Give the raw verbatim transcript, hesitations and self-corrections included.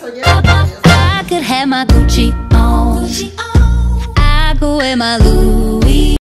I could have my Gucci on, I could wear my Louis